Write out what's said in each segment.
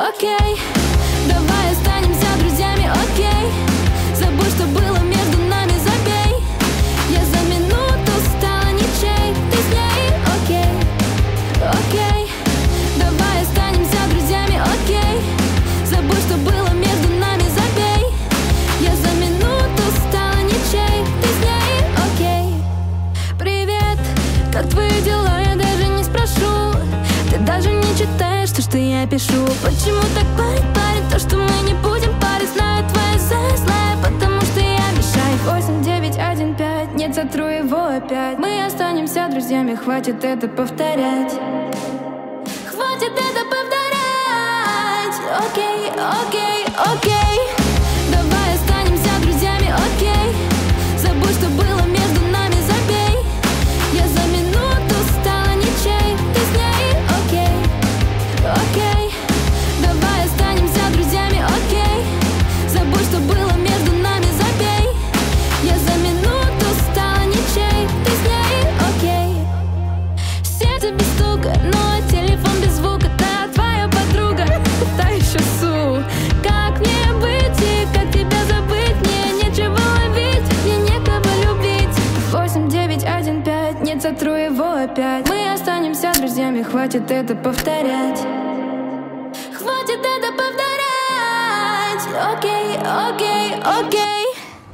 окей. Давай останемся друзьями, окей. Забудь, что было между нами, забей. Я за минуту стала ничей, ты с ней, окей, окей. Давай останемся друзьями, окей. Забудь, что было между нами, забей. Я за минуту стала ничей, ты с ней, окей. Привет, как твои дела, я даже не спрошу. Ты даже не читаешь то, что я пишу. Почему так парень, то, что мы не будем парить. Знаю твои злая, потому что я мешаю. 8, 9, 1, 5, нет, сотру его опять. Мы останемся друзьями, хватит это повторять. Хватит это повторять. Окей, окей, окей. Давай останемся друзьями, окей. Забудь, что было между нами, забей. Я за минуту стала ничей, ты с ней, окей, окей. Давай останемся друзьями, окей. Забудь, что было между нами, забей. Я за минуту стала ничей, ты с ней, окей. Сердце без стука, но телефон без звука. Да, твоя подруга, та еще су. Как мне быть и как тебя забыть? Мне нечего ловить, мне некого любить. 8, 9, 1, 5, нет, сотру его опять. Мы останемся друзьями, хватит это повторять. Хватит это повторять. Окей, окей, окей.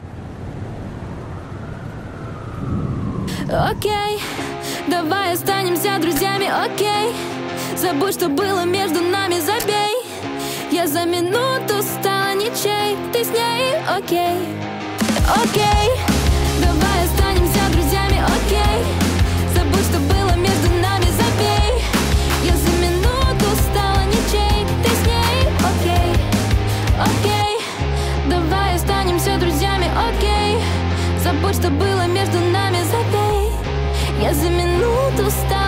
Окей, давай останемся друзьями, окей. Забудь, что было между нами, забей. Я за минуту стала ничей, ты с ней, окей, окей. Давай останемся друзьями, окей. Забудь, что было между нами, забей. Я за минуту стала ничей, ты с ней, окей, окей. Давай останемся друзьями, окей. Забудь, что было между нами, забей. Я за минуту стала